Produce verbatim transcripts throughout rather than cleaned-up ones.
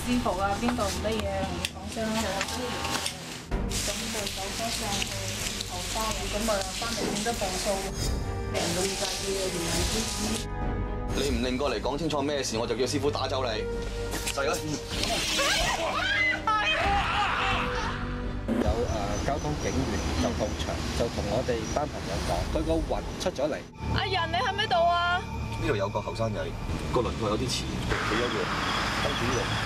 舒服啊，邊度唔乜嘢同你講聲啦。咁就走咗上去後花園，咁啊翻嚟變咗步數，病到要介意嘅連係啲。 你唔擰過嚟講清楚咩事，我就叫師傅打走你。就係啦。 有誒交通警員就到場，就同我哋班朋友講，佢個魂出咗嚟。 阿仁，你喺唔喺度啊？ 呢度有個後生仔，個輪廓有啲似，佢一樣跟住呢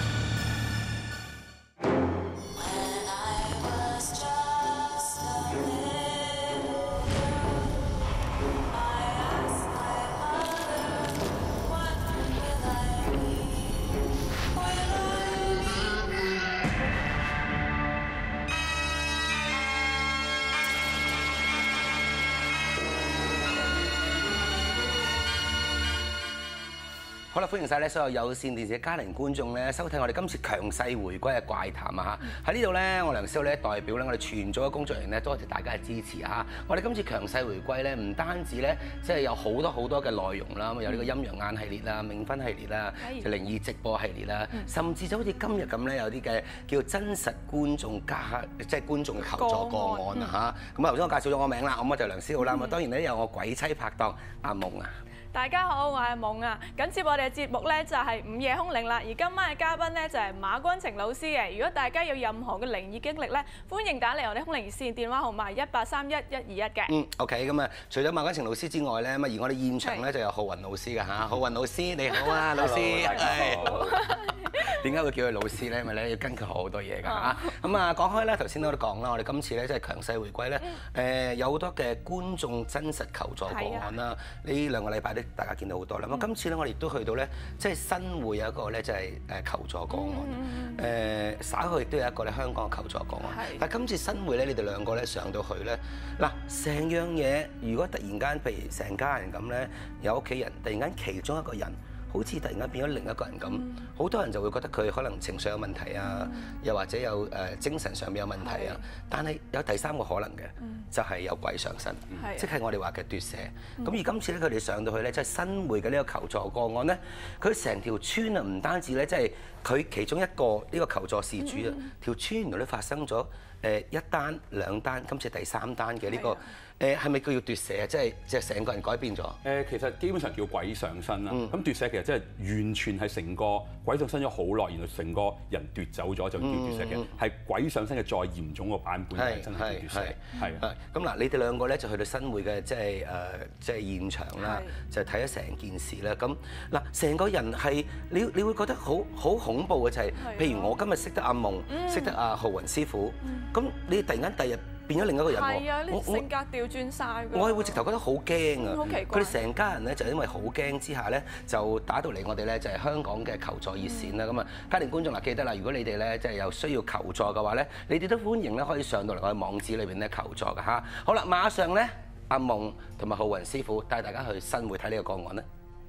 好啦，歡迎晒咧所有有線電視嘅家庭觀眾咧收睇我哋今次強勢回歸嘅怪談啊嚇！喺呢度咧，我梁思浩咧代表咧我哋全組嘅工作人員咧，多謝大家嘅支持啊！我哋今次強勢回歸咧，唔單止咧即係有好多好多嘅內容啦，咁有呢個陰陽眼系列啦、冥婚系列啦、就靈異直播系列啦，甚至就好似今日咁咧，有啲嘅叫真實觀眾加即係觀眾嘅求助個案啊嚇！咁啊頭先我介紹咗我名啦，咁我就梁思浩啦，咁啊當然咧有我鬼妻拍檔阿夢啊。 大家好，我係夢啊！緊接我哋嘅節目咧就係午夜凶鈴啦，而今晚嘅嘉賓咧就係馬君晴老師嘅。如果大家有任何嘅靈異經歷咧，歡迎打嚟我哋凶鈴熱線電話號碼一八三一一二一嘅。 嗯 ，OK， 咁啊，除咗馬君晴老師之外咧，咁啊而我哋現場咧就有浩雲老師嘅嚇，浩雲老師你好啊，老師，點解會叫佢老師咧？因為咧要跟佢學好多嘢㗎嚇。咁啊講開咧，頭先我都講啦，我哋今次咧即係強勢回歸咧，誒有好多嘅觀眾真實求助個案啦。呢兩個禮拜咧，大家見到好多啦。咁今次咧，我哋亦都去到咧，即係新會有一個咧，即係誒求助個案。誒稍後亦都有一個咧香港嘅求助個案。但係今次新會咧，你哋兩個咧上到去咧，嗱成樣嘢，如果突然間譬如成家人咁咧，有屋企人突然間其中一個人，好似突然間變咗另一個人咁，好、嗯、多人就會覺得佢可能情緒有問題啊，嗯、又或者有誒精神上面有問題啊。但係有第三個可能嘅，嗯、就係有鬼上身，嗯、即係我哋話嘅奪舍。咁、嗯、而今次咧，佢哋上到去咧，即係新會嘅呢個求助個案咧，佢成條村啊，唔單止咧，即係佢其中一個呢個求助事主啊，嗯、條村原來都發生咗誒一單兩單，今次第三單嘅呢、呢個。誒係咪佢要奪舍啊？即係即係成個人改變咗。 誒其實基本上叫鬼上身啦。咁、嗯、奪舍其實即係完全係成個鬼上身咗好耐，然後成個人奪走咗就叫奪舍嘅，係、嗯、鬼上身嘅再嚴重個版本係真係叫奪舍。係啊。咁嗱，你哋兩個咧就去到新會嘅即係誒即係現場啦，就睇咗成件事啦。咁嗱，成個人係你你會覺得好好恐怖嘅就係、是，譬如我今日識得阿夢，嗯、識得阿浩雲師傅，咁、嗯、你突然間第日變咗另一個人喎， 係啊，你性格調轉晒㗎。 我係會直頭覺得好驚啊！ 好奇怪。 佢哋成家人咧就因為好驚之下咧，就打到嚟我哋咧就係香港嘅求助熱線啦。咁啊、嗯，家庭觀眾嗱記得啦，如果你哋咧即係有需要求助嘅話咧，你哋都歡迎咧可以上到嚟我嘅網址裏邊咧求助㗎嚇。好啦，馬上咧阿夢同埋浩雲師傅帶大家去新會睇呢個個案咧。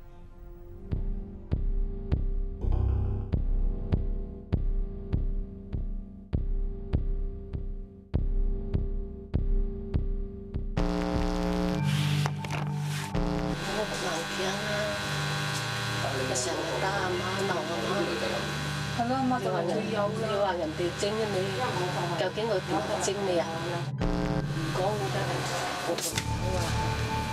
成日打阿媽鬧阿媽， 係咯，阿媽就話人要話人哋整你，究竟我點整你啊？唔講我真係好痛啊！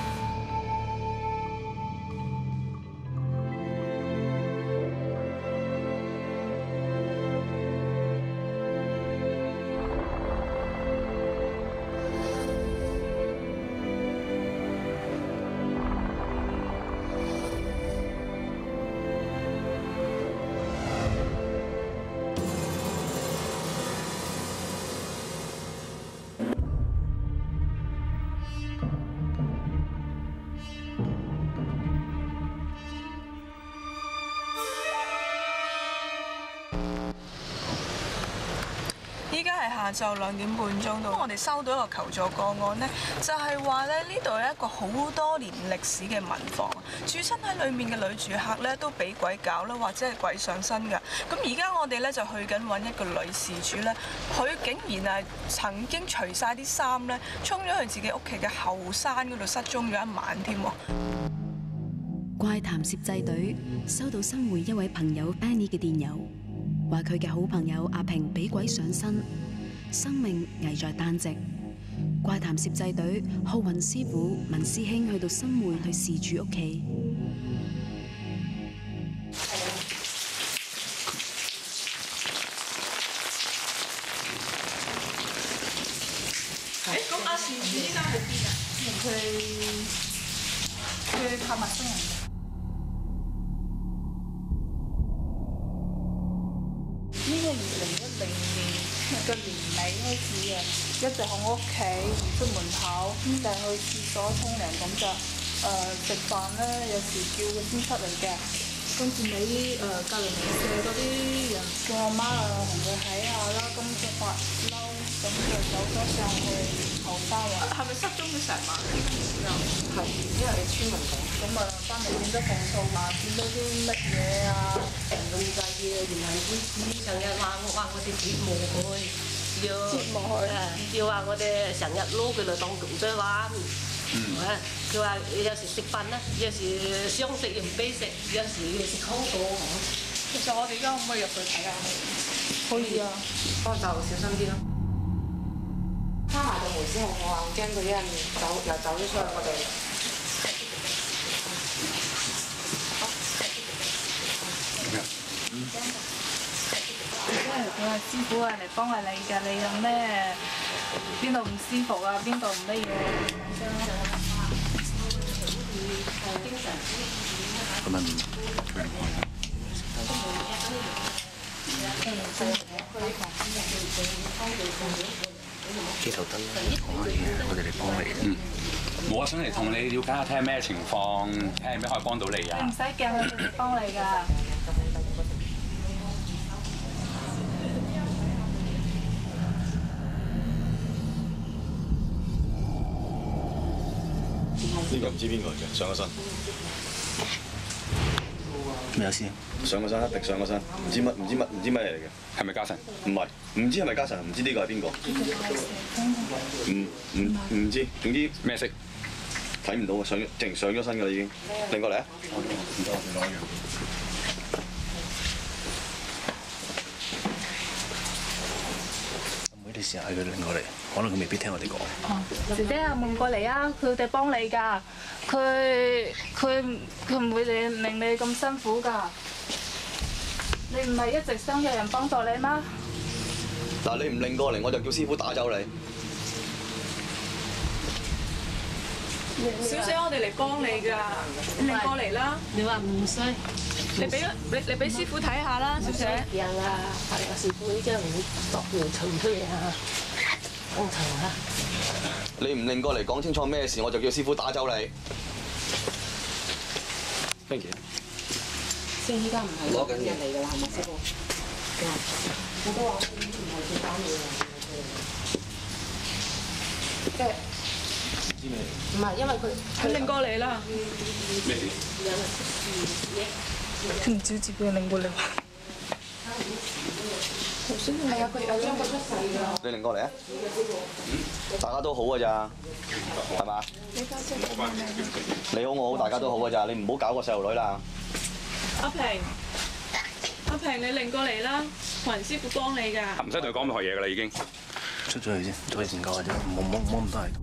依家係下晝兩點半鐘到，我哋收到一個求助個案咧，就係話咧呢度有一個好多年歷史嘅民房，住親喺裡面嘅女住客咧都俾鬼搞啦，或者係鬼上身㗎。咁而家我哋咧就去緊揾一個女事主咧，佢竟然係曾經除晒啲衫咧，衝咗去自己屋企嘅後山嗰度失蹤咗一晚添喎。 怪談攝製隊收到新會一位朋友 Benny 嘅電郵， 話佢嘅好朋友阿平俾鬼上身，生命危在旦夕。怪談攝製隊浩雲師傅、文師兄去到新會去事主屋企。 誒，咁阿事主依家喺邊啊？ 佢佢拍陌生人。呢個二零一零年嘅年尾開始啊，一直喺我屋企唔出門口，咁就去廁所沖涼咁就誒食飯咧，有時叫佢先出嚟嘅。跟住尾誒隔離鄰舍嗰啲人叫我媽啊同佢睇下啦，咁就發嬲，咁就走咗上去後山啊。 係咪失蹤咗成晚？ 係，因為村民講。 咁啊翻嚟變咗暴躁啊，見到啲乜嘢啊？ 咁計嘅，原來啲成日話我話我哋折磨佢，要折磨佢誒，要話我哋成日撈佢嚟當狗仔玩。嗯。佢話有時食飯咧，有時想食又唔俾食，有時食好多。 其實我哋而家可唔可以入去睇下？可以啊， 不過就小心啲咯。閂埋道門先，我話我驚佢一陣走又走咗出去，我哋。 佢話師傅啊嚟幫下你㗎，你有咩邊度唔舒服啊？邊度唔乜嘢？ 咁樣唔佢唔開啦。機頭燈講下嘢，我哋嚟幫你。 嗯，我想嚟同你了解下，睇下咩情況，睇下咩可以幫到你啊。 你唔使驚，我哋幫你㗎。 呢個唔知邊個嚟嘅，上個身。咩有先？上個身一定上個身，唔知乜唔知乜唔知乜嘢嚟嘅。 係咪家臣？ 唔係，唔知係咪家臣，唔知呢個係邊個。唔唔唔知，總之咩色？ 睇唔到啊！上直情上咗身㗎啦已經。擰過嚟啊！唔得，我攞一樣。你試下嗌佢擰過嚟，可能佢未必聽我哋講。 哦，姐姐啊，問過嚟啊，佢哋幫你㗎，佢佢佢唔會令令你咁辛苦㗎。你唔係一直想有人幫助你嗎？ 嗱，你唔擰過嚟，我就叫師傅打走你。 小姐，我哋嚟幫你㗎，你過嚟啦。 你話唔使， 你俾你你俾師傅睇下啦，小姐。 驚啊！係啊，師傅依家唔會度完層出嚟啊，工程啊！ 你唔擰過嚟講清楚咩事，我就叫師傅打走你。Thank you。 即係依家唔係攞緊嘢嚟㗎啦，係咪師傅？我都話唔係做單嘢啊。即係。唔係，因為佢佢擰過嚟啦。 咩事？ 佢唔知自己擰過嚟。 係啊，佢有兩個出世㗎。 你擰過嚟啊！大家都好㗎咋，係嘛？你好我好，大家都好㗎咋，你唔好搞個細路女啦。 阿平，阿平，你擰過嚟啦，雲師傅幫你㗎。 唔使同佢講任何嘢㗎啦，已經。 出咗去先，再研究下啫，唔好唔好唔好咁多係。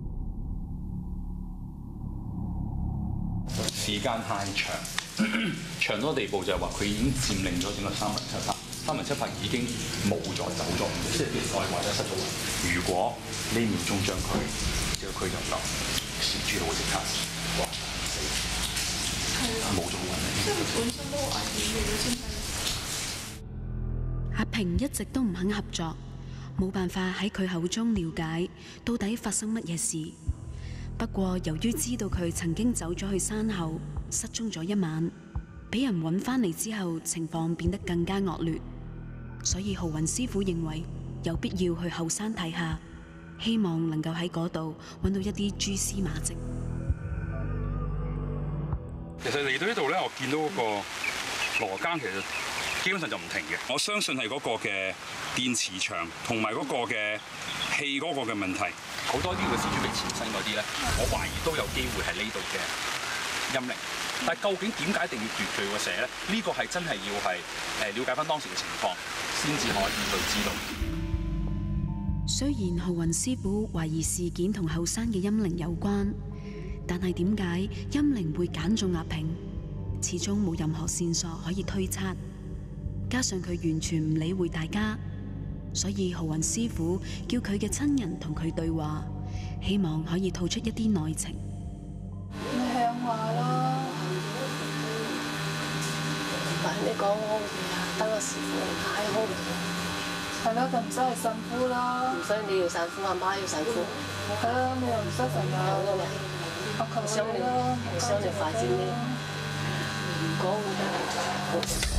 時間太長，長到地步就係話佢已經佔領咗整個三文七拍，三文七拍已經冇咗走咗，即係再或者失咗魂。如果呢秒鐘將佢叫佢就得，事主就會即刻哇死，冇咗魂啦。即係本身都危險嘅先係。 阿平一直都唔肯合作，冇辦法喺佢口中了解到底發生乜嘢事。不過由於知道佢曾經走咗去山後失蹤咗一晚，俾人揾返嚟之後情況變得更加惡劣，所以浩雲師傅認為有必要去後山睇下，希望能夠喺嗰度揾到一啲蛛絲馬跡。 其實嚟到呢度咧，我見到嗰個羅庚其實基本上就唔停嘅。我相信係嗰個嘅電磁場同埋嗰個嘅氣嗰個嘅問題。好多呢個事主被纏身嗰啲咧，我懷疑都有機會係呢度嘅呢陰靈。但係究竟點解一定要奪佢個蛇咧？呢個係真係要係誒了解翻當時嘅情況，先至可以去知道。 雖然浩雲師傅懷疑事件同後生嘅陰靈有關，但係點解陰靈會揀中阿平？始終冇任何線索可以推測，加上佢完全唔理會大家，所以浩雲師傅叫佢嘅親人同佢對話，希望可以吐出一啲內情。 你向話啦， 唔係你講我等個師傅太好。 係啦，就唔使係神父啦。 唔使你要神父，阿媽要神父。 係啦，你又唔使成日我求想你，我想你發展你。講好。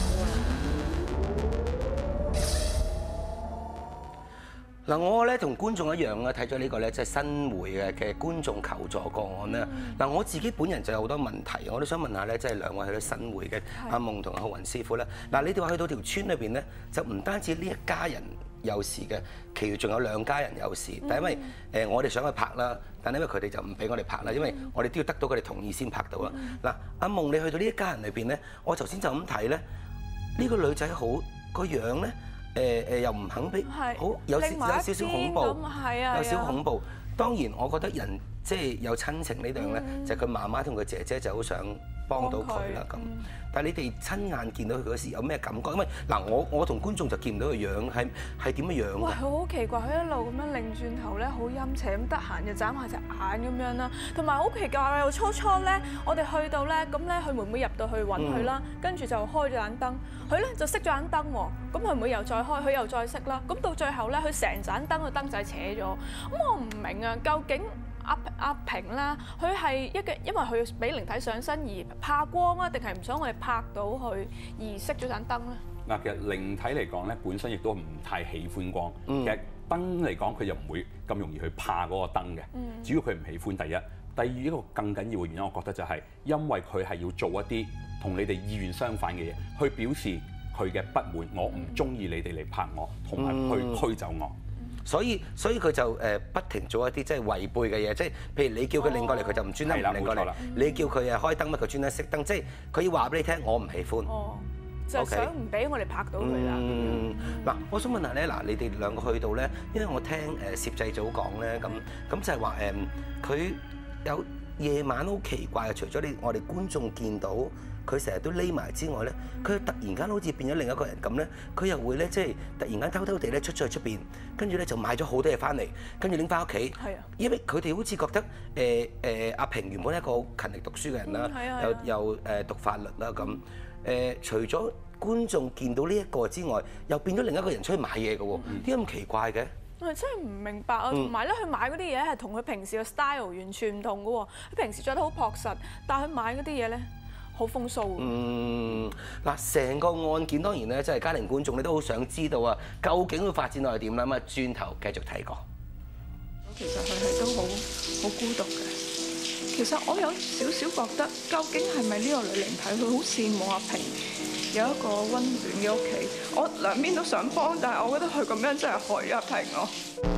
嗱，我咧同觀眾一樣啊，睇咗呢個咧即係新會嘅嘅觀眾求助個案咧。嗱、嗯，我自己本人就有好多問題，我都想問下咧，即係兩位去到新會嘅阿夢同阿浩雲師傅咧。嗱，你哋話去到條村裏邊咧，就唔單止呢一家人有事嘅，其餘仲有兩家人有事。嗯、但係因為誒我哋想去拍啦，但係因為佢哋就唔俾我哋拍啦，因為我哋都要得到佢哋同意先拍到啦。嗱、嗯，阿夢你去到呢一家人裏邊咧，我頭先就咁睇咧，呢、呢個女仔好個樣咧。誒誒又唔肯俾，好有少有少少恐怖，有少少恐怖。當然，我覺得人即係有親情呢樣咧，就係佢媽媽同佢姐姐就好想幫到佢啦咁。但係你哋親眼見到佢嗰時有咩感覺？因為嗱，我我同觀眾就見唔到個樣，係係點嘅樣？ 哇！佢好奇怪，佢一路咁樣擰轉頭咧，好陰邪咁，得閒就眨下隻眼咁樣啦。同埋好奇怪又初初咧，我哋去到咧，咁咧佢妹妹入到去揾佢啦，跟住就開咗盞燈，佢咧就熄咗盞燈喎。咁佢妹又再開，佢又再熄啦。咁到最後咧，佢成盞燈個燈仔扯咗。咁我唔明啊，究竟？阿阿平啦，佢係一個，因為佢俾靈體上身而怕光啊，定係唔想我哋拍到佢而熄咗盞燈咧？ 嗱，其實靈體嚟講咧，本身亦都唔太喜歡光。嗯、其實燈嚟講，佢又唔會咁容易去怕嗰個燈嘅。嗯、主要佢唔喜歡第一，第二一個更緊要嘅原因，我覺得就係因為佢係要做一啲同你哋意願相反嘅嘢，去表示佢嘅不滿，我唔中意你哋嚟拍我，同埋去驅走我。 所以所以佢就誒不停做一啲即係違背嘅嘢，即係譬如你叫佢擰過嚟，佢就唔專登擰過嚟；你叫佢誒開燈乜，佢專登熄燈。即係佢要話俾你聽，我唔喜歡。哦， 就係想唔俾我哋拍到佢啦。 嗯，嗱，我想問下咧，嗱，你哋兩個去到咧，因為我聽誒攝製組講咧，咁咁就係話誒，佢有夜晚好奇怪嘅，除咗你我哋觀眾見到。佢成日都匿埋之外咧，佢突然間好似變咗另一個人咁咧，佢又會咧即係突然間偷偷地咧出咗去出邊，跟住咧就買咗好多嘢翻嚟，跟住拎翻屋企。係啊，因為佢哋好似覺得誒誒阿平原本係一個好勤力讀書嘅人啦，又又誒讀法律啦咁。誒除咗觀眾見到呢一個之外，又變咗另一個人出去買嘢嘅喎，點解咁奇怪嘅？ 我真係唔明白啊！同埋咧，佢買嗰啲嘢係同佢平時嘅 style 完全唔同嘅喎。佢平時着得好樸實，但係佢買嗰啲嘢咧。好風騷。嗯， 嗱，成個案件當然咧，即係家庭觀眾你都好想知道啊，究竟會發展落係點啦？咁啊，轉頭繼續睇過。 其實佢係都好好孤獨嘅。其實我有少少覺得，究竟係咪呢個女靈體佢好羨慕阿平有一個溫暖嘅屋企？我兩邊都想幫，但係我覺得佢咁樣真係害阿平咯。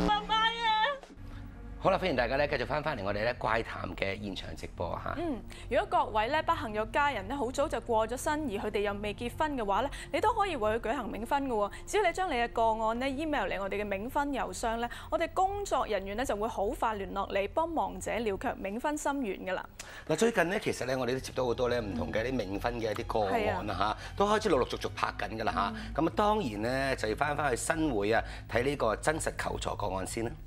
好啦，歡迎大家咧繼續翻返嚟我哋咧怪談嘅現場直播嚇。 嗯，如果各位咧不幸有家人咧好早就過咗身，而佢哋又未結婚嘅話咧，你都可以為佢舉行冥婚嘅喎。只要你將你嘅個案咧 email 嚟我哋嘅冥婚郵箱咧，我哋工作人員咧就會好快聯絡你，幫亡者了卻冥婚心願㗎啦。嗱，最近咧其實咧我哋都接到好多咧唔同嘅啲冥婚嘅一啲個案啦嚇，都開始陸陸續續拍緊㗎啦嚇。咁啊當然咧就要翻返去新會啊睇呢個真實求助個案先啦。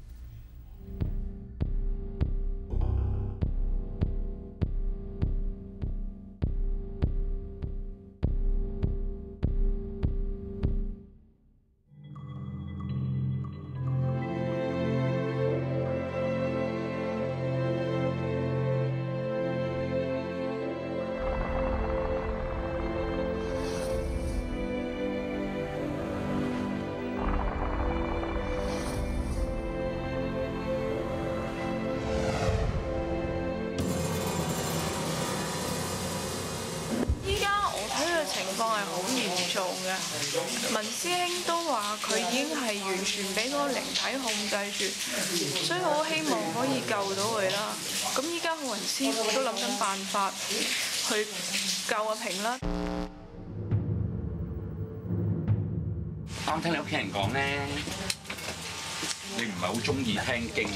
情況係好嚴重嘅。文師兄都話佢已經係完全俾嗰個靈體控制住，所以我希望可以救到佢啦。咁依家浩雲師傅都諗緊辦法去救阿平啦。 啱聽你屋企人講咧，你唔係好中意聽經，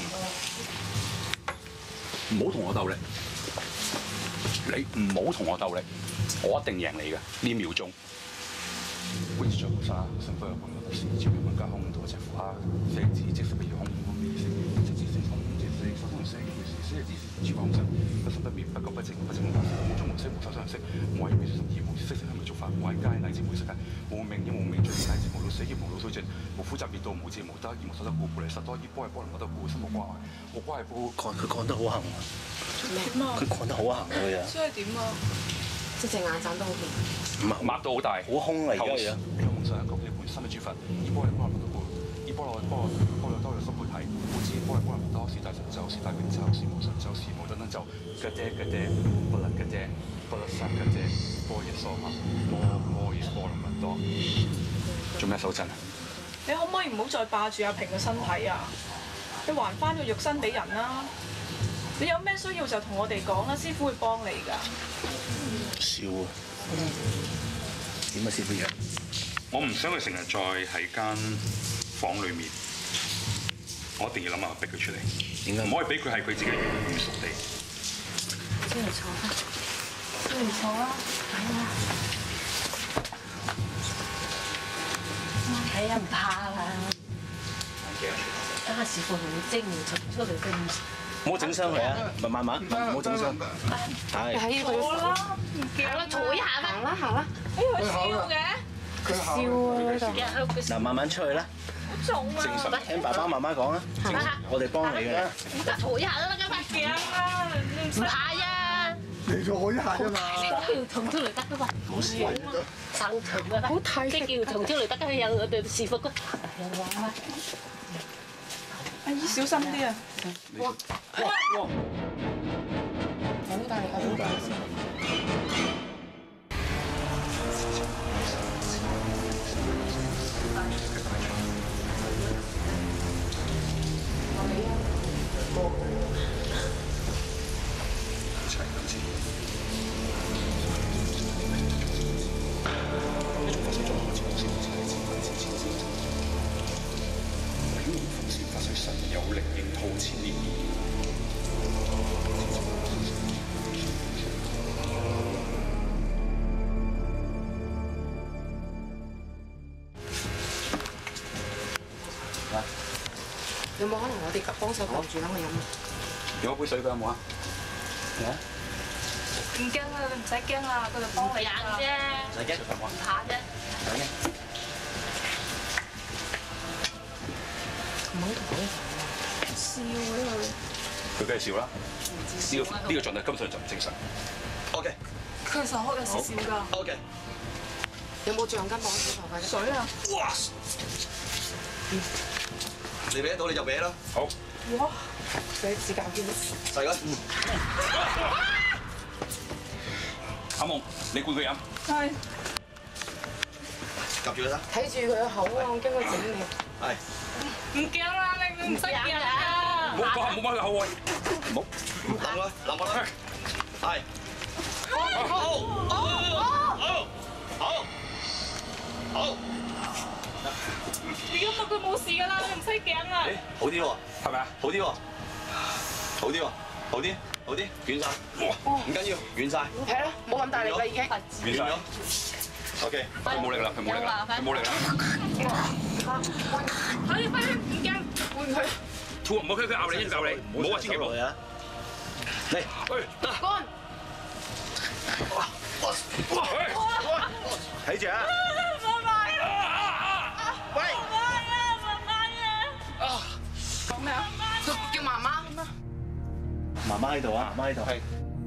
唔好同我鬥力。你唔好同我鬥力，我一定贏你嘅呢秒鐘。觀世音菩薩，成佛有功德事，照明萬家空，多隻苦蝦，寫字即是被空，即字四空，即四手通寫，寫字諸法空生，不生不滅，不垢不淨，不淨無法，無中無色，無手相識，無為滅十二，無色聲香味觸法，無喺街乃至無世界，無名亦無名盡，乃至無老死亦無老衰盡，無苦集滅道，無智無得，亦無所得故，故嚟實多依波係波能冇得故，心無掛礙，無掛係故。 講佢講得好行啊！ 點啊？ 佢講得好行啊！佢啊！ 所以點啊？ 即隻眼眨得好勁， 唔係擘到好大， 好空嚟嘅。 你有夢想，求其本身嘅諸佛，依波係波能冇得故，依波羅波羅波羅多有心配體，故知波係波能冇多，是大神咒，是大明咒，是無神咒，是無等等咒，吉爹吉爹，不能吉爹，不能殺吉爹，波耶娑哈，摩摩耶波羅蜜多。做咩手震啊？ 你可唔可以唔好再霸住阿平嘅身體啊？你還翻個肉身俾人啦！你有咩需要就同我哋講啦，師傅會幫你㗎。 笑啊！點啊，師傅樣？ 我唔想佢成日再喺間房裏面，我一定要諗辦法逼佢出嚟。 點解？ 唔可以俾佢喺佢自己原屬地。 出嚟坐啦， 出嚟坐啦， 係啊，唔怕啦。家師傅好精，出嚟都唔唔好整傷佢啊！咪慢慢，唔好整傷。係。 喺佢坐啦，唔驚啦， 坐一下啦，行啦行啦。 哎呀，佢笑嘅， 佢笑啊喺度。 嗱，慢慢出去啦。 好重啊！ 正常，聽爸爸媽媽講啊。我哋幫你嘅。 坐一下啦，咁快驚啊！ 唔怕呀。 你坐一下啫嘛。 叫同出嚟得噶嘛？冇事啊。生長噶啦。好睇。即係叫同出嚟得，有我哋師傅個。有啊。 阿姨小心啲啊！ 哇！哇！好大力，好大力！ 有靈應套千年。 有冇可能我哋幫手撳住等佢飲啊？ 有一杯水佢有冇啊？有啊。 唔驚啦，你唔使驚啦，佢就幫你飲啫， 唔使驚， 唔怕啫。唔好同佢笑呢佢梗係笑啦，呢個呢個狀態根本上就唔正常。 OK。 佢其實可有時笑㗎。 OK。 有冇橡筋綁住頭髮？ 水啊！ 哇！你搲到你就搲啦。 好。 哇！ 佢指甲鉗。 細個。 阿夢，你灌佢飲。 係。 夾住佢啦。 睇住佢個口啊！我驚佢整你。 係。 唔驚啦，你唔識嘅。 唔好講下，唔好講佢口喎。唔好。 攬佢，攬我啦。係。好。好。好。好。好。 而家乜佢冇事㗎啦，你唔使驚啦。 誒，好啲喎， 係咪啊？ 好啲喎，好啲喎，好啲，好啲，軟晒，唔緊要，軟晒。 係咯，冇咁大力啦已經。 軟咗。OK。 佢冇力啦，佢冇力啦，佢冇力啦。 快啲快啲，唔驚。 換佢。 唔好佢佢咬你，一咬你，唔好話千祈唔好。 嚟， 乾。 睇住啊！喂！ 講咩啊？佢叫媽媽。 媽媽喺度啊！媽媽喺度。係。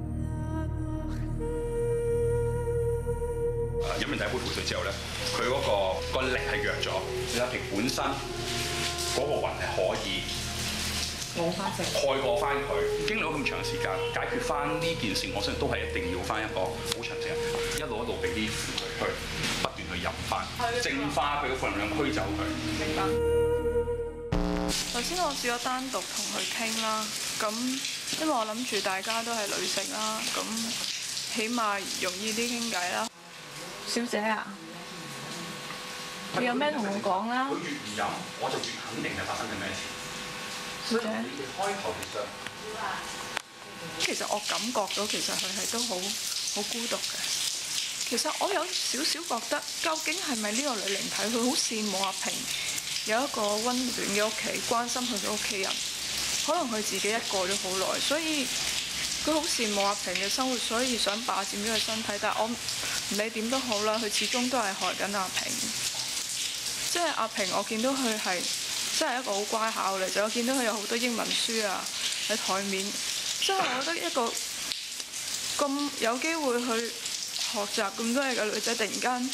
飲完第一杯符水之後咧，佢嗰個個力係弱咗。李克平本身嗰個魂係可以冇翻正， 蓋過翻佢。經歷咗咁長時間，解決翻呢件事，我相信都係一定要翻一個好長時間。 一路一路俾啲符佢去不斷去飲翻，淨化佢嘅負能量，驅走佢。 明白。頭先我試過單獨同佢傾啦，咁因為我諗住大家都係女性啦，咁起碼容易啲傾偈啦。小姐啊，你有咩同我講啦？ 佢越唔飲，我就越肯定係發生緊咩事。 小姐， 開頭其實其實我感覺到其實佢係都好好孤獨嘅。其實我有少少覺得，究竟係咪呢個女靈體佢好羨慕阿平有一個溫暖嘅屋企，關心佢嘅屋企人？可能佢自己一個咗好耐，所以佢好羨慕阿平嘅生活，所以想霸佔咗佢身體。但係我唔理點都好啦，佢始終都係害緊阿平。即係阿平，我見到佢係真係一個好乖巧嘅女仔，我見到佢有好多英文書啊喺台面。即係我覺得一個咁有機會去學習咁多嘢嘅女仔，突然間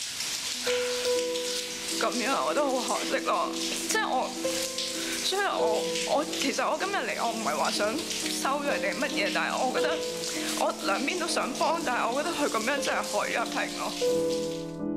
咁樣，我覺得好可惜咯。即係我，所以我我其實我今日嚟，我唔係話想收佢定乜嘢，但係我覺得我兩邊都想幫，但係我覺得佢咁樣真係害咗阿平咯。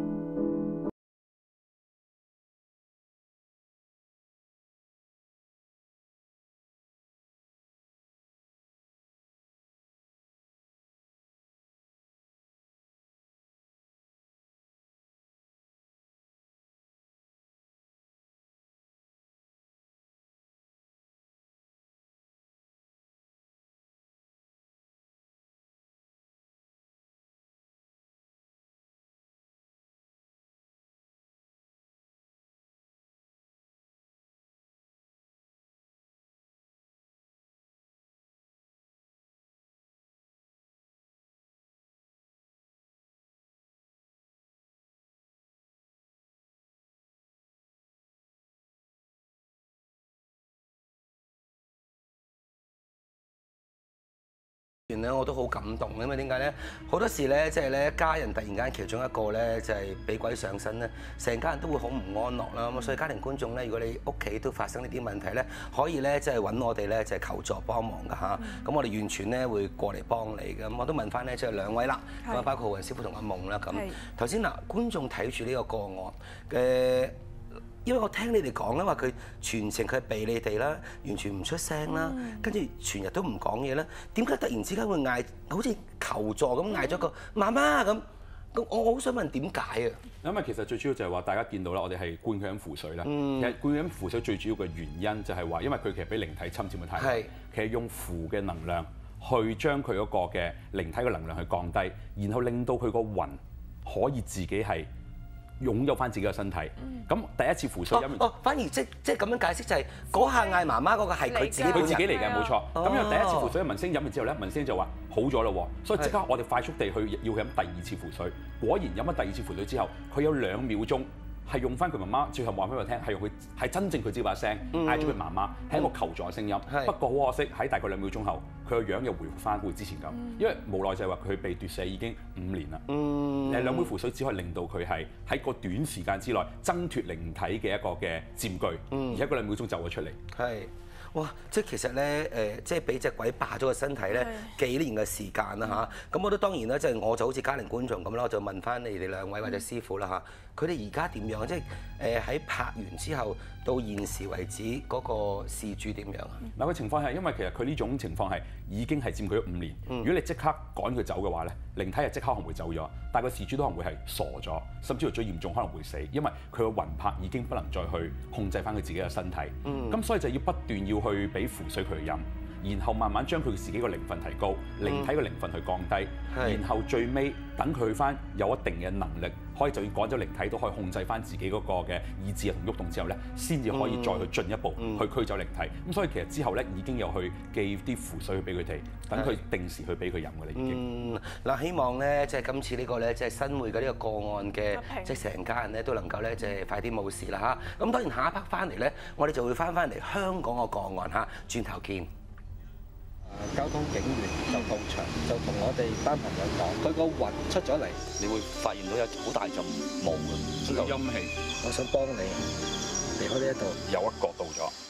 咧我都好感動，因為點解咧？好多時咧，即係咧家人突然間其中一個咧就係俾鬼上身咧，成家人都會好唔安樂啦。咁所以家庭觀眾咧，如果你屋企都發生呢啲問題咧，可以咧即係揾我哋咧就係求助幫忙㗎嚇。咁我哋完全咧會過嚟幫你嘅。咁我都問翻咧即係兩位啦，咁啊包括雲師傅同阿夢啦。咁頭先嗱，觀眾睇住呢個個案嘅。因為我聽你哋講咧話佢全程佢係避你哋啦，完全唔出聲啦，跟住全日都唔講嘢啦。點解突然之間會嗌好似求助咁嗌咗個媽媽咁？咁我我好想問點解啊？ 因為其實最主要就係話大家見到啦，我哋係灌佢符水啦。嗯、其實灌佢符水最主要嘅原因就係話，因為佢其實俾靈體侵佔得太耐，是其實用符嘅能量去將佢嗰個嘅靈體嘅能量去降低，然後令到佢個魂可以自己係擁有翻自己嘅身體，咁、嗯、第一次符水飲完， 哦，反而即即咁樣解釋就係、是、嗰下嗌媽媽嗰個係佢自己佢自己嚟嘅，冇錯。咁因為第一次符水， 哦、 文星飲完之後咧，文星就話好咗咯喎，所以即刻我哋快速地去要佢飲第二次符水。果然飲咗第二次符水之後，佢有兩秒鐘係用翻佢媽媽，最後話俾佢聽係用佢係真正佢自己把聲嗌咗佢媽媽，係、嗯、一個求助嘅聲音。嗯、不過好可惜喺大概兩秒鐘後，佢個樣又回復翻好似之前咁，嗯、因為無奈就係話佢被奪舍已經五年啦。誒、嗯、兩杯符水只可以令到佢係喺個短時間之內掙脫靈體嘅一個嘅佔據，嗯、而且嗰兩秒鐘走咗出嚟。係。哇！即係其實咧，誒，即係俾隻鬼霸咗個身體咧，幾年嘅時間啦嚇。咁我都當然啦，即係我就好似家庭觀眾咁啦，我就問翻你哋兩位或者師傅啦嚇，佢哋而家點樣？即係誒喺拍完之後到現時為止嗰個事主點樣啊？ 嗱，個情況係因為其實佢呢種情況係已經係佔據咗五年。嗯、如果你即刻趕佢走嘅話咧，靈體係即刻可能會走咗，但係個事主都可能會係傻咗，甚至乎最嚴重可能會死，因為佢個魂魄已經不能再去控制翻佢自己嘅身體。咁、嗯、所以就要不斷要去俾符水佢飲，然後慢慢將佢自己個靈魂提高，靈體個靈魂去降低，嗯、然後最尾等佢翻有一定嘅能力，可以就算趕咗靈體都可以控制翻自己嗰個嘅意志同喐動之後咧，先至可以再去進一步去驅走靈體。咁、嗯、所以其實之後咧已經有去寄啲符水去俾佢哋，等佢定時去俾佢飲嘅啦已經。 嗱、嗯，希望咧即係今次呢個咧即係新會嘅呢個個案嘅，即係成家人咧都能夠咧即係快啲冇事啦嚇。咁當然下一 part 翻嚟咧，我哋就會翻翻嚟香港個個案嚇，轉頭見。 交通警員就到場，就同我哋班朋友講，佢個魂出咗嚟， 你會發現到有好大陣霧嘅，有陰氣。 我想幫你離開呢一度， 有一個到咗。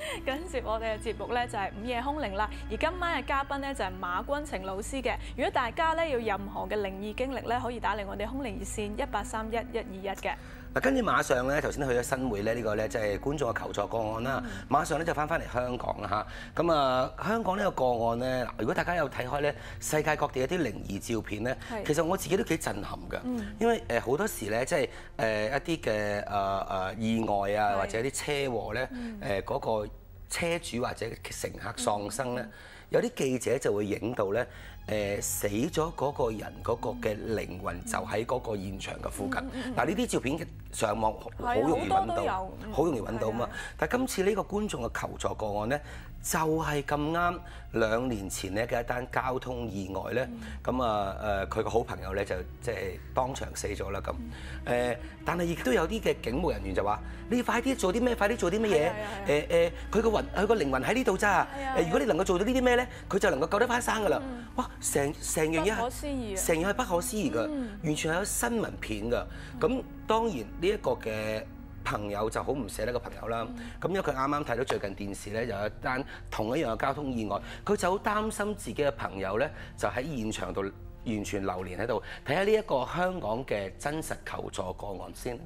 緊接我哋嘅節目咧就係午夜凶鈴啦，而今晚嘅嘉賓咧就係馬君情老師嘅。如果大家咧有任何嘅靈異經歷咧，可以打嚟我哋凶鈴熱線一八三一一二一嘅。 嗱，跟住馬上咧，頭先去咗新會咧，呢個咧即係觀眾嘅求助個案啦。馬上咧就翻返嚟香港啦嚇。咁啊，香港呢個個案咧，嗱，如果大家有睇開咧，世界各地有啲靈異照片咧，其實我自己都幾震撼㗎。因為誒好多時咧，即係誒一啲嘅誒誒意外啊，或者啲車禍咧，誒嗰個車主或者乘客喪生咧，有啲記者就會影到咧。誒死咗嗰個人嗰個嘅靈魂就喺嗰個現場嘅附近。嗱，呢啲照片上網好容易揾到，好容易揾到嘛。但係今次呢個觀眾嘅求助個案咧，就係咁啱兩年前咧嘅一單交通意外咧。咁啊誒，佢個好朋友咧就即係當場死咗啦咁。誒，但係亦都有啲嘅警務人員就話：你快啲做啲咩？快啲做啲乜嘢？誒誒，佢個魂佢個靈魂喺呢度咋？誒，如果你能夠做到呢啲咩咧，佢就能夠救得翻生㗎啦。哇！成成樣嘢係成樣係不可思議㗎，嗯、完全係有新聞片㗎。咁、嗯、當然呢一個嘅朋友就好唔捨得個朋友啦。咁、嗯、因為佢啱啱睇到最近電視咧有一單同一樣嘅交通意外，佢就好擔心自己嘅朋友咧就喺現場度完全流連喺度。睇下呢一個香港嘅真實求助個案先。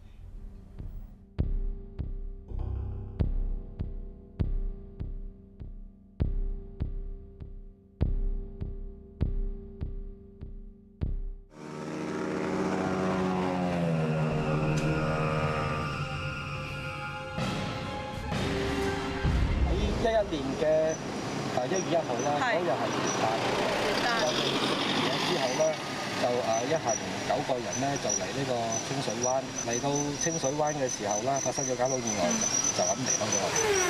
一一年嘅誒一月一號啦，嗰日係元旦。元旦。我哋完嘢之後咧，就誒一行九個人咧，就嚟呢個清水灣。嚟到清水灣嘅時候啦，發生咗交通意外，就咁離開咗我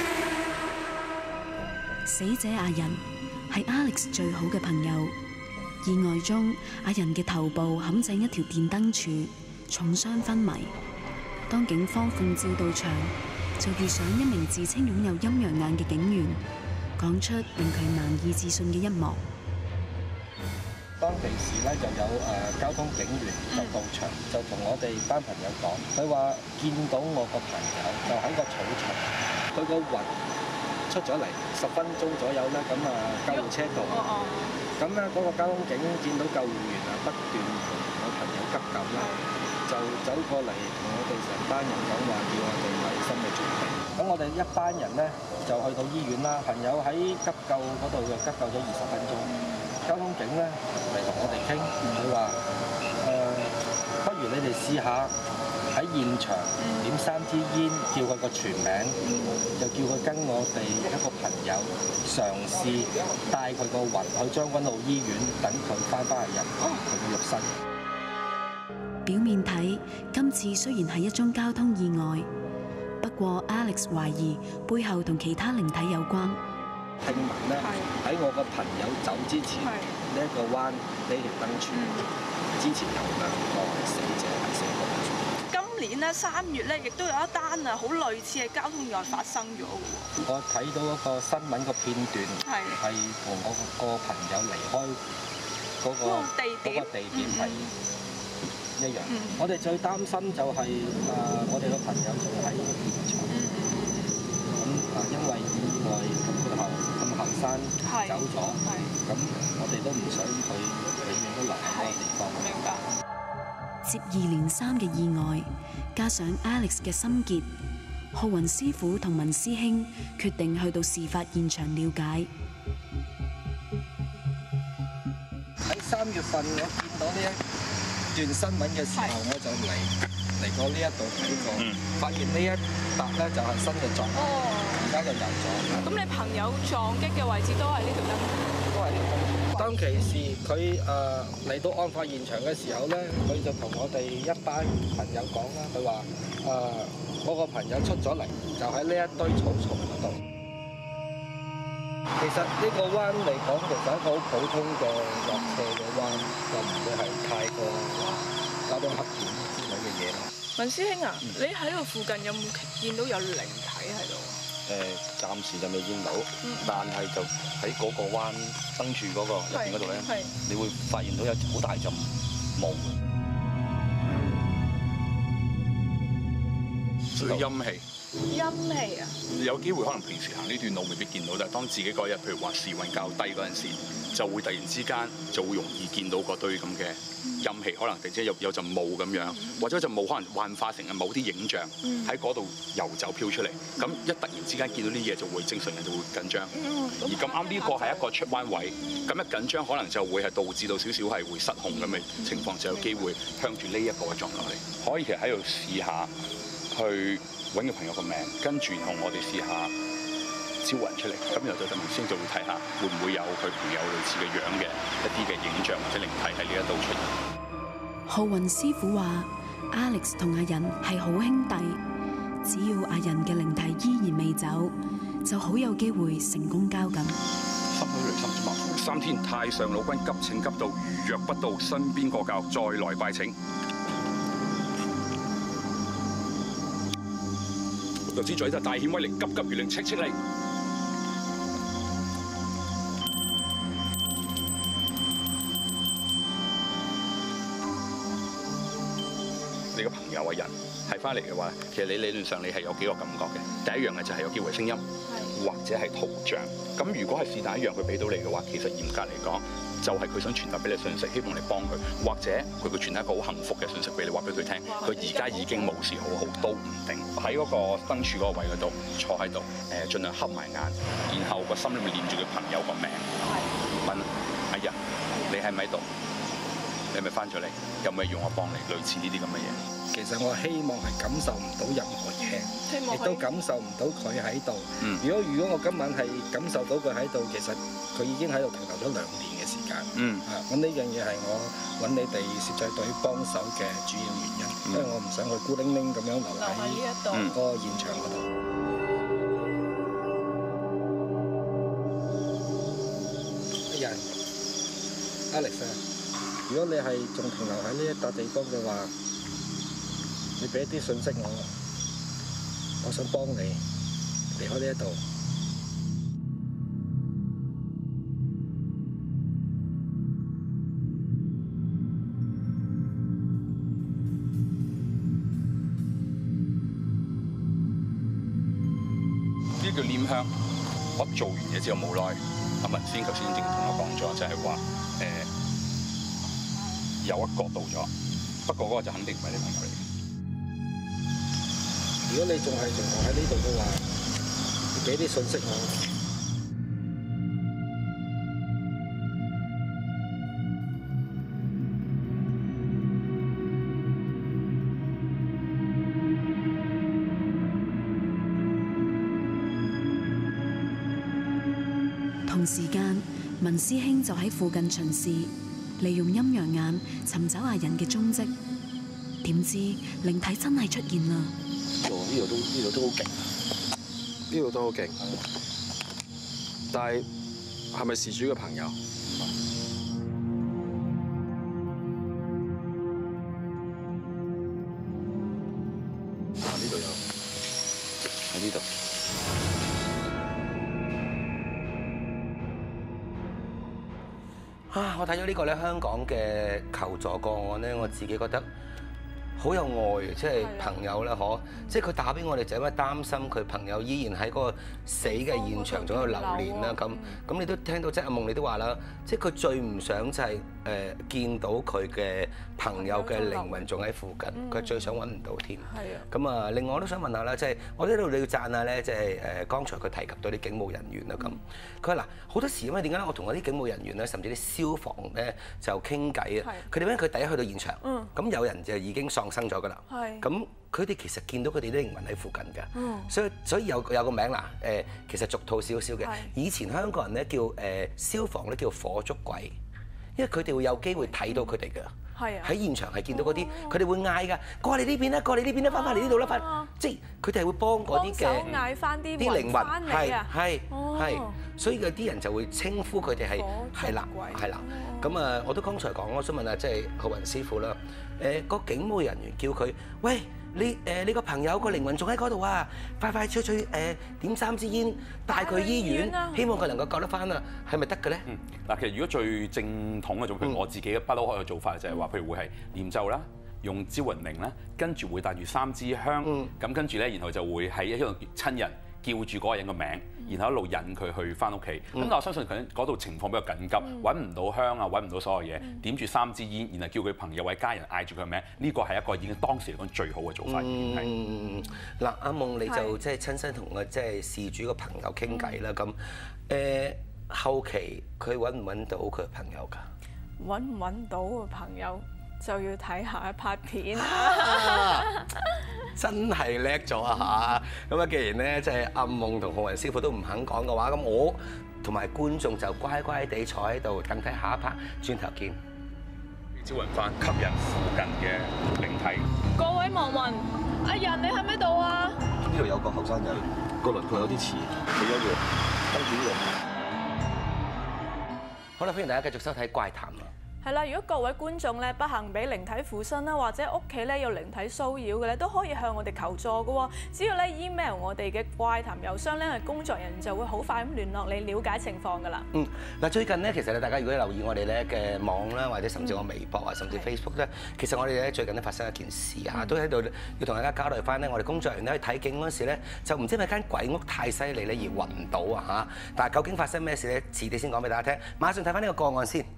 哋。 死者阿仁係 Alex 最好嘅朋友。意外中，阿仁嘅頭部冚正一條電燈柱，重傷昏迷。當警方奉召到場，就遇上一名自稱擁有陰陽眼嘅警員，講出令佢難以置信嘅一幕。 當其時咧就有誒交通警員就到場，就同我哋班朋友講，佢話見到我個朋友就喺個草叢，佢個魂出咗嚟，十分鐘左右咧，咁啊救護車到，咁咧嗰個交通警見到救護員啊不斷同我朋友急救啦。就走過嚟同我哋成班人講話，叫我哋有心理準備。咁我哋一班人咧就去到醫院啦。朋友喺急救嗰度就急救咗二十分鐘。交通警咧嚟同我哋傾，佢話誒，不如你哋試下喺現場點三支煙，叫佢個全名，就叫佢跟我哋一個朋友嘗試帶佢個魂去將軍澳醫院，等佢翻返去入佢嘅肉身。 表面睇，今次雖然係一宗交通意外，不過 Alex 懷疑背後同其他靈體有關。 聽聞咧喺我個朋友走之前，呢一個灣呢條燈柱之前有兩個死者係死過。 今年咧三月咧，亦都有一單啊，好類似嘅交通意外發生咗嘅喎。 我睇到嗰個新聞個片段，係同我個朋友離開嗰個地點，嗰個地點係一樣。嗯、我哋最擔心就係、是、誒、呃，我哋個朋友仲喺現場，咁啊、嗯，因為意外咁後咁後生走咗，咁我哋都唔想佢永遠都留喺嗰個地方。明白。 接二連三嘅意外，加上 Alex 嘅心結，浩雲師傅同文師兄決定去到事發現場了解。 喺三月份，我見到呢一段新聞嘅時候，我就嚟嚟過呢一度睇過，嗯、發現呢一笪咧就係新嘅撞，而家、哦、就有咗。咁你朋友撞擊嘅位置都係呢條燈？ 都係呢條燈。當其時佢誒嚟到案發現場嘅時候咧，佢就同我哋一班朋友講啦，佢話誒嗰個朋友出咗嚟，就喺呢一堆草叢嗰度。其實呢個灣嚟講，其實係一個好普通嘅落斜嘅灣，就唔會係太過交通黑點之類嘅嘢啦。 文師兄啊，嗯、你喺度附近有冇見到有靈體喺度？ 誒，暫時就未見到，嗯、但係就喺嗰個灣燈柱嗰個入邊嗰度咧，你會發現到有好大陣霧。 屬於陰氣。 陰氣啊！ 有機會可能平時行呢段路未必見到，但係當自己嗰日譬如話時運較低嗰陣時，就會突然之間就會容易見到嗰堆咁嘅陰氣，可能突然之間有有陣霧咁樣，或者陣霧可能幻化成某啲影像喺嗰度遊走飄出嚟。咁一突然之間見到啲嘢就會正常人就會緊張。而咁啱呢個係一個出彎位，咁一緊張可能就會係導致到少少係會失控咁嘅情況，就有機會向住呢一個撞落嚟。可以其實喺度試下去揾個朋友個名，跟住然後我哋試下招魂出嚟，咁然後就就先就會睇下會唔會有佢朋友類似嘅樣嘅一啲嘅影像或者靈體喺呢一度出現。 浩雲師傅話 ：Alex 同阿仁係好兄弟，只要阿仁嘅靈體依然未走，就好有機會成功交緊。 心虛雷心之矛，三天太上老君急請急到，如若不到，身邊過教再來拜請。六之嘴就大顯威力，急急如令，戚戚嚟。你個朋友嘅人係翻嚟嘅話，其實你理論上你係有幾個感覺嘅。第一樣嘅就係有機會聲音，或者係圖像。咁如果係是但一樣佢俾到你嘅話，其實嚴格嚟講，就係佢想傳達俾你信息，希望你幫佢，或者佢會傳達一個好幸福嘅信息俾你，話俾佢聽，佢而家已經冇事好好都唔定。喺嗰個燈柱嗰個位嗰度坐喺度，誒盡量瞌埋眼，然後個心裏面念住佢朋友個名，問阿仁，你喺咪喺度？你係咪翻咗嚟？有冇要我幫你？類似呢啲咁嘅嘢。 其實我希望係感受唔到任何嘢，亦都感受唔到佢喺度。如果如果我今晚係感受到佢喺度，其實佢已經喺度停留咗兩年嘅時間。嗯，啊，咁呢樣嘢係我揾你哋攝製隊幫手嘅主要原因，因為我唔想去孤零零咁樣留喺個現場嗰度。人 Alex 啊，如果你係仲停留喺呢一笪地方嘅話，你俾一啲信息我，我想幫你離開呢一度。 呢叫念香。我做完嘢之後冇耐，阿文先頭先正同我講咗，就係話誒有一個到咗，不過嗰個就肯定唔係你朋友嚟嘅。 如果你仲係仲喺呢度嘅話，你俾啲信息我。 同時間，文師兄就喺附近巡視，利用陰陽眼尋找阿仁嘅蹤跡。點知靈體真係出現啦！ 呢度都呢度都好勁，呢度都好勁。但係係咪事主嘅朋友？啊！呢度有喺呢度。 啊！我睇咗呢個咧香港嘅求助個案咧，我自己覺得好有愛，即係朋友啦，嗬！即係佢打俾我哋就因為擔心佢朋友依然喺嗰個死嘅現場仲喺度流連啦。咁咁你都聽到即係阿夢你都話啦，即係佢最唔想就係誒見到佢嘅朋友嘅靈魂仲喺附近，佢最想揾唔到添。係啊。咁啊，另外我都想問下啦，即係我呢度你要讚下咧，即係誒剛才佢提及到啲警務人員啦咁。佢話嗱好多時因為點解咧？我同我啲警務人員咧，甚至啲消防咧就傾偈啊。佢哋咧佢第一去到現場，咁有人就已經喪生咗㗎啦。係。咁佢哋其實見到佢哋啲靈魂喺附近㗎。所以所以有有個名啦，誒其實俗套少少嘅。以前香港人咧叫誒消防咧叫火燭鬼。因為佢哋會有機會睇到佢哋㗎，喺現場係見到嗰啲，佢哋會嗌㗎，過嚟呢邊啦，過嚟呢邊啦，翻返嚟呢度啦，翻，即係佢哋係會幫嗰啲嘅嗌翻啲啲靈魂，係係係， 哦、 所以有啲人就會稱呼佢哋係係啦係啦，咁啊，我都剛才講，我想問下即係浩雲師傅啦，誒個警務人員叫佢喂。你誒你個朋友個靈魂仲喺嗰度啊！快快脆脆誒點三支煙，帶佢去醫院，希望佢能夠救得翻啊！係咪得嘅咧？嗯， 嗱，其實如果最正統嘅做，譬如我自己不嬲開嘅做法就係話，譬如會係念咒啦， 用招魂鈴咧，跟住會帶住三支香，咁、嗯、跟住咧，然後就會喺一個親人叫住嗰個人個名，然後一路引佢去翻屋企。咁、嗯、但我相信佢嗰度情況比較緊急，揾唔、嗯、到香啊，揾唔到所有嘢，嗯、點住三支煙，然後叫佢朋友或者家人嗌住佢個名，呢個係一個已經當時嚟講最好嘅做法。 嗯，嗱，阿夢你就即係親身同個即係事主個朋友傾偈啦，咁誒、呃、後期佢揾唔揾到佢朋友㗎？ 揾唔揾到個朋友就要睇下一 part 片。 真係叻咗啊嚇！咁啊，既然咧即係阿夢同浩雲師傅都唔肯講嘅話，咁我同埋觀眾就乖乖地坐喺度等睇下一 part，轉頭見。 招魂幡吸引附近嘅靈體。 各位亡魂，阿仁你喺咩度啊？ 呢度有個後生仔，個輪廓有啲似，佢一樣跟住呢度。 好啦，歡迎大家繼續收睇《怪談》啊！ 係啦，如果各位觀眾咧不幸俾靈體附身啦，或者屋企咧有靈體騷擾嘅咧，都可以向我哋求助嘅喎。只要咧 email 我哋嘅怪談郵箱咧，工作人員就會好快咁聯絡你，了解情況㗎啦。嗯， 嗱，最近咧，其實咧，大家如果留意我哋咧嘅網啦，或者甚至我微博啊，甚至 Facebook 咧，其實我哋咧最近咧發生一件事嚇，都喺度要同大家交代翻咧。我哋工作人員咧去睇景嗰陣時咧，就唔知係咪間鬼屋太犀利咧而暈倒啊嚇！但係究竟發生咩事咧？遲啲先講俾大家聽。馬上睇翻呢個個案先。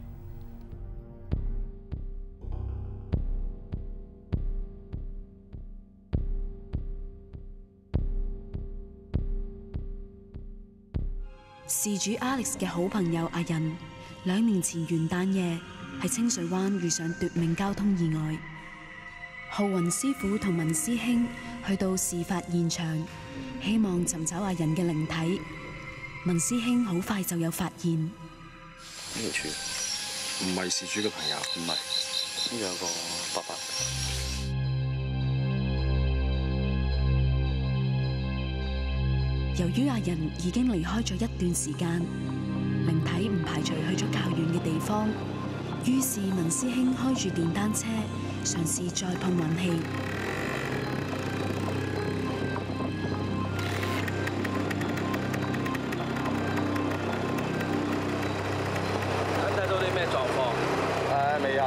事主 Alex 嘅好朋友阿仁，兩年前元旦夜喺清水灣遇上奪命交通意外。浩雲師傅同文師兄去到事發現場，希望尋找阿仁嘅靈體。文師兄好快就有發現。 呢條柱唔係事主嘅朋友，唔係，呢有個伯伯。 由於阿仁已經離開咗一段時間，靈體唔排除去咗較遠嘅地方，於是文師兄開住電單車嘗試再碰運氣。 睇睇到啲咩狀況？ 誒，未有。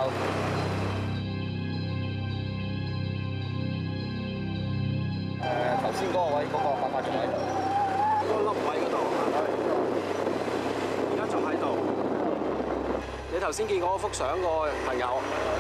誒，頭先嗰個位嗰個伯伯仲喺度。嗰粒位嗰度，而家仲喺度。 你頭先見過嗰幅相個朋友？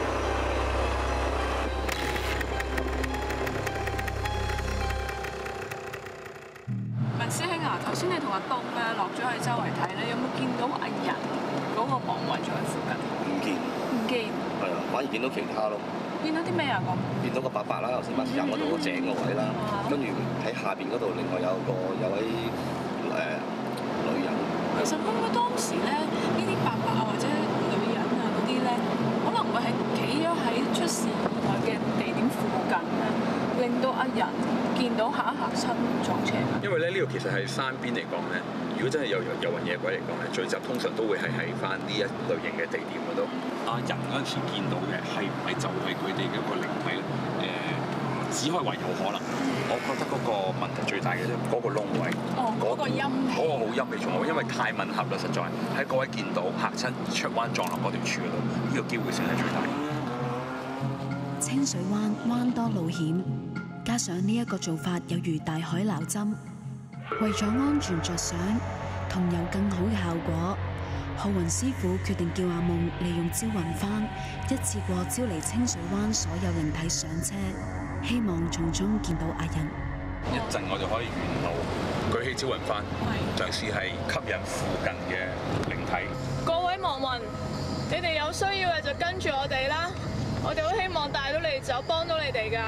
文師兄啊，頭先你同阿東咧落咗去周圍睇咧，有冇見到阿仁嗰個亡魂仲喺附近？ 唔見。 唔見。係啊，反而見到其他咯。 見到啲咩啊？咁？ 見到個伯伯啦，頭先白石入嗰度個井個位啦，跟住喺下邊嗰度，另外有個有位誒女人。 其實會唔會當時咧，呢啲伯伯啊或者女人啊嗰啲咧，可能會係企咗喺出事意外嘅地點附近咧，令到阿仁見到嚇一嚇親撞車？ 因為咧呢度其實係山邊嚟講咧，如果真係有遊魂野鬼嚟講咧，聚集通常都會係喺翻呢一類型嘅地點嗰度。阿仁嗰陣時見到嘅係唔係就係佢哋嘅一個靈體咧？誒、呃，只可以話有可能。我覺得嗰個問題最大嘅咧，嗰個窿位， 哦，嗰、那個陰氣， 嗰個好陰氣重，因為太吻合啦，實在喺嗰位見到嚇親而出彎撞落嗰條柱嗰度，呢、這個機會性係最大。 清水灣彎多路險，加上呢一個做法有如大海撈針，為咗安全着想，同有更好嘅效果。浩雲師傅決定叫阿夢利用招魂幡一次過招嚟清水灣所有靈體上車，希望從中見到阿仁。 一陣我就可以沿路舉起招魂幡，嘗試係吸引附近嘅靈體。 各位亡魂，你哋有需要嘅就跟住我哋啦，我哋好希望帶到你哋走，幫到你哋㗎。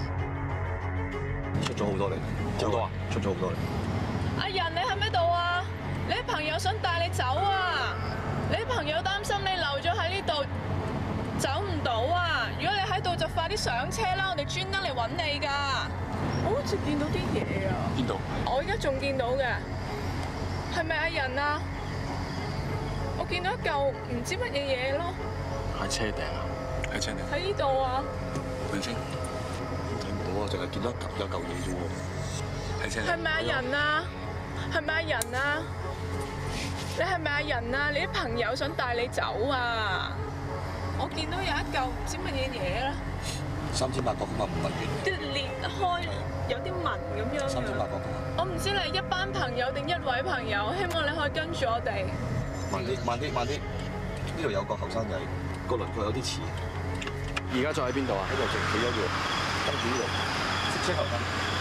出咗好多力，好多啊！出咗好多力。 阿仁，你喺咩度啊？你啲朋友想帶你走啊！你啲朋友擔心你留咗喺呢度走唔到啊！如果你喺度就快啲上車啦，我哋專登嚟揾你㗎。我好似見到啲嘢啊！ 邊度？ 我而家仲見到嘅，係咪阿仁啊？我見到一嚿唔知乜嘢嘢咯。 喺車頂啊！喺車頂。 喺呢度啊！ 明星睇唔到啊，淨係見到有嚿嘢啫喎。喺車頂。 係咪阿仁啊？係咪阿仁啊？你係咪阿仁啊？你啲朋友想帶你走啊？ 我見到有一嚿唔知乜嘢嘢咧， 三千八角咁啊，五百元。 即係裂開有啲紋咁樣。 三千八角咁啊。 我唔知你係一班朋友定一位朋友，希望你可以跟住我哋。 慢啲，慢啲，慢啲。呢度有個後生仔，個輪廓有啲似。而家再喺邊度啊？喺度仲企咗住，跟住呢度，色色頭燈。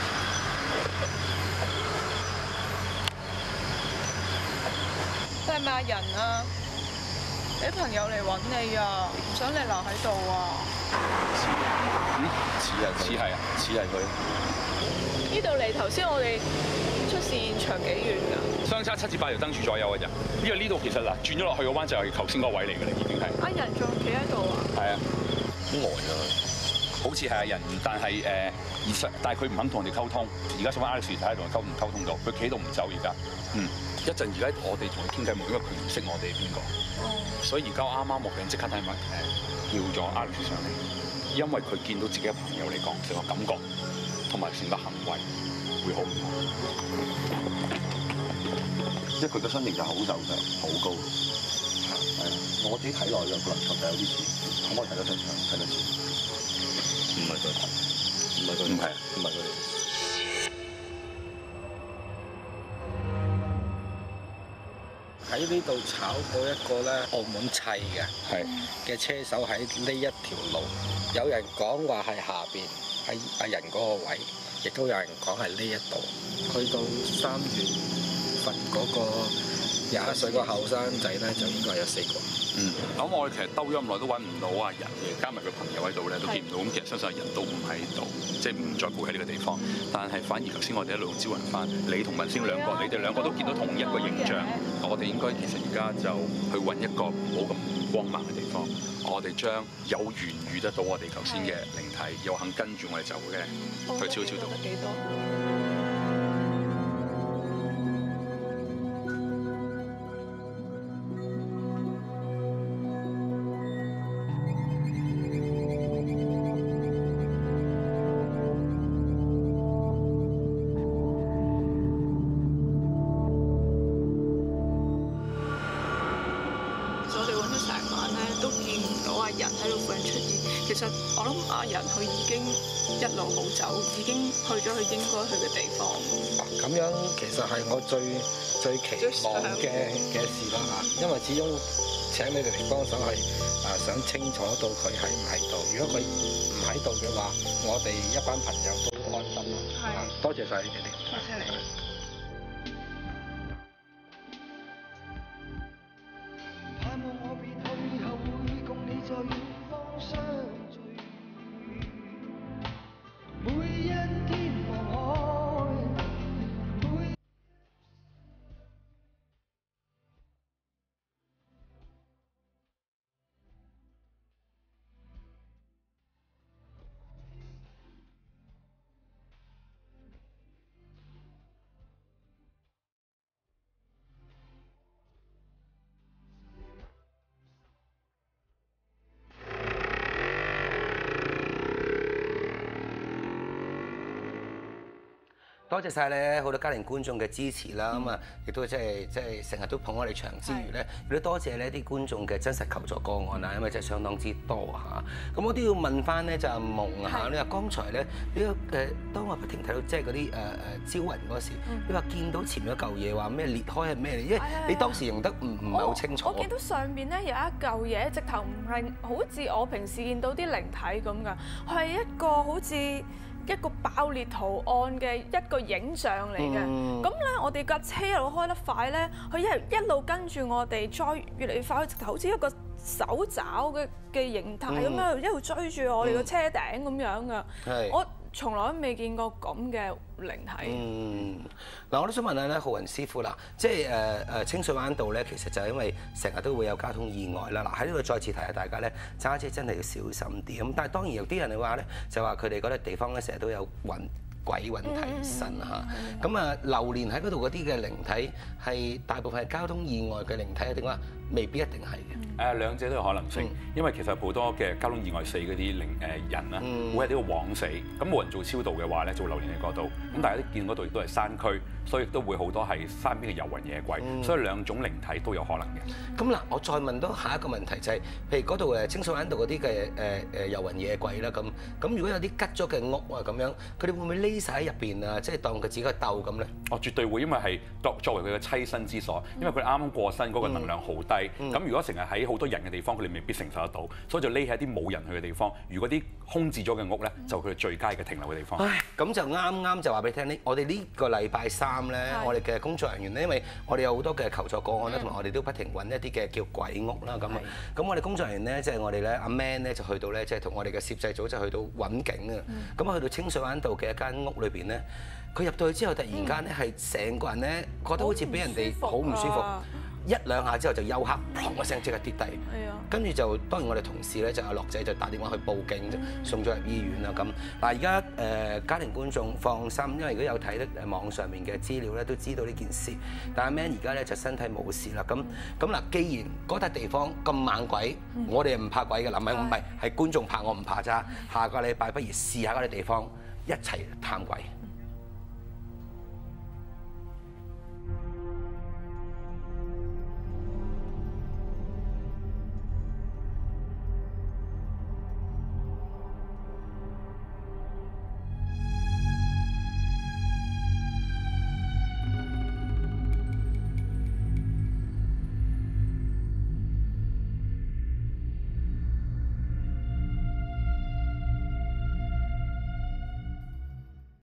你係咪阿仁啊？你啲朋友嚟揾你啊，唔想你留喺度啊。 似嗯似係似係啊，似係佢。 呢度離頭先我哋出事現場幾遠㗎？ 相差七至八條燈柱左右嘅啫。因為呢度其實嗱轉咗落去個彎就係頭先嗰個位嚟㗎啦，已經係。 阿仁仲企喺度啊？ 係啊， 好呆啊！ 好似係阿仁，但係誒而實，但係佢唔肯同我哋溝通。而家想翻 Alex 睇下同佢溝唔溝通到，佢企度唔走而家。嗯，一陣而家我哋同佢傾偈冇，因為佢唔識我哋係邊個。所以而家啱啱我哋即刻睇埋誒叫咗 Alex 上嚟，因為佢見到自己嘅朋友嚟講，成個感覺同埋成個行為會好唔同。 即係佢嘅身形就好瘦長，好高。係啊，我自己睇落去個輪廓就有啲似，可唔可以睇得出？睇得似。唔係佢，唔係佢，唔係，唔係佢。喺呢度炒過一個咧澳門砌嘅，係嘅車手喺呢一條路，有人講話係下邊喺阿仁嗰個位，亦都有人講係呢一度。去到三月份嗰個廿一歲個後生仔咧，就應該有四個。 嗯，咁我哋其實兜咗咁耐都揾唔到阿仁嘅，加埋佢朋友喺度咧都見唔到，咁其實相信阿仁都唔喺度，即係唔再蒲喺呢個地方。但係反而頭先我哋一路招魂翻，你同文星兩個，你哋兩個都見到同一個形象。我哋應該其實而家就去揾一個冇咁光猛嘅地方，我哋將有緣遇得到我哋頭先嘅靈體，又肯跟住我哋走嘅，去超超度。幾多？ 其實我諗阿仁佢已經一路好走，已經去咗佢應該去嘅地方。 咁樣其實係我最最期望嘅嘅事啦嚇，因為始終請你哋嚟幫手係啊想清楚到佢喺唔喺度。如果佢唔喺度嘅話，我哋一班朋友都安心啦。係，多謝晒你哋。多謝你。 多謝晒咧好多家庭觀眾嘅支持啦，咁啊亦都即係即係成日都捧我哋場之餘咧，亦都多謝呢啲觀眾嘅真實求助個案啊，因為真係相當之多嚇。咁我都要問翻咧就阿夢嚇，你話剛才咧呢個誒當我不停睇到即係嗰啲誒誒招魂嗰時，你話見到前面一嚿嘢話咩裂開係咩嚟？因為你當時認得唔唔係好清楚。 我見到上邊咧有一嚿嘢，直頭唔係好似我平時見到啲靈體咁㗎，係一個好似一個爆裂圖案嘅一個影像嚟嘅，咁咧、嗯、我哋架車一路開得快咧，佢一係一路跟住我哋，再越嚟越快，直頭好似一個手爪嘅嘅形態咁樣，嗯、一路追住我哋個車頂咁樣噶。嗯、我從來都未見過咁嘅靈體。嗯， 嗱，我都想問下咧，浩雲師傅啦，即係誒誒清水灣道咧，其實就係因為成日都會有交通意外啦。嗱，喺呢度再次提下大家咧，揸車真係要小心啲。咁但係當然有啲人嘅話咧，就話佢哋嗰啲地方咧，成日都有魂鬼魂提神嚇。咁啊，流連喺嗰度嗰啲嘅靈體係大部分係交通意外嘅靈體啊，定話未必一定係嘅。 誒兩者都有可能性，因為其實好多嘅交通意外死嗰啲靈誒人啦，會喺呢個枉死，咁冇人做超度嘅話咧，做榴蓮喺嗰度，咁大家都見嗰度亦都係山區，所以亦都會好多係山邊嘅遊魂野鬼，所以兩種靈體都有可能嘅。 咁嗱，我再問多下一個問題就係，譬如嗰度誒清水灣道嗰啲嘅誒誒遊魂野鬼啦，咁咁如果有啲吉咗嘅屋啊咁樣，佢哋會唔會匿晒喺入邊啊？即係當佢自己個竇咁咧？ 哦，絕對會，因為係作作為佢嘅棲身之所，因為佢啱啱過身嗰個能量好低，咁如果成日喺好多人嘅地方，佢哋未必承受得到，所以就匿喺啲冇人去嘅地方。如果啲空置咗嘅屋咧，就佢哋最佳嘅停留嘅地方。 唉，咁就啱啱就話俾你聽呢，我哋呢個禮拜三咧，我哋嘅工作人員咧，因為我哋有好多嘅求助個案咧，同埋我哋都不停揾一啲嘅叫鬼屋啦咁啊。咁我哋工作人員咧，即係我哋咧阿 Man 咧就去到咧，即係同我哋嘅攝製組就去到揾景啊。咁去到清水灣道嘅一間屋裏邊咧，佢入到去之後，突然間咧係成個人咧覺得好似俾人哋好唔舒服。一兩下之後就休克，砰一聲即刻跌低。係啊。跟住就當然我哋同事咧就阿樂仔就打電話去報警，就送咗入醫院啦。咁嗱而家誒家庭觀眾放心，因為如果有睇誒網上面嘅資料咧，都知道呢件事。但係 Man 而家咧就身體冇事啦。咁咁嗱，既然嗰笪地方咁猛鬼，我哋唔怕鬼嘅，嗱唔係唔係係觀眾怕我唔怕咋。下個禮拜不如試下嗰啲地方一齊探鬼。